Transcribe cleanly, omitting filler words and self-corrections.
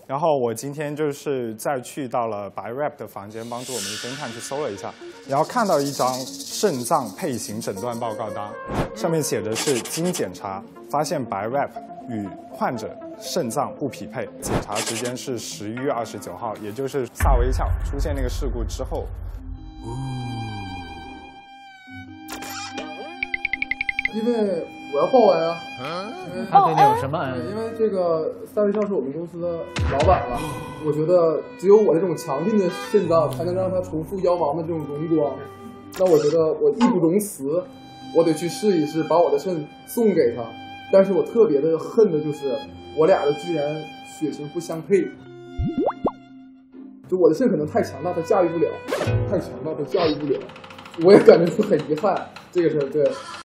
然后我今天就是再去到了白 rap 的房间，帮助我们的侦探去搜了一下，然后看到一张肾脏配型诊断报告单，上面写的是经检查发现白 rap 与患者肾脏不匹配，检查时间是11月29号，也就是萨维桥出现那个事故之后。 因为我要报恩啊！ 他对你有什么恩？ 因为这个萨维肖是我们公司的老板了，我觉得只有我这种强劲的肾脏才能让他重复妖王的这种荣光。那我觉得我义不容辞，我得去试一试，把我的肾送给他。但是我特别的恨的就是我俩的居然血型不相配，就我的肾可能太强大，他驾驭不了；太强大，他驾驭不了。我也感觉很遗憾这个事儿，对。